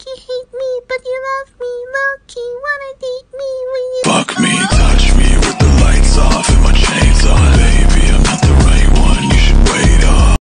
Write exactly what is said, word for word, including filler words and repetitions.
Loki hate me, but you love me. Loki wanna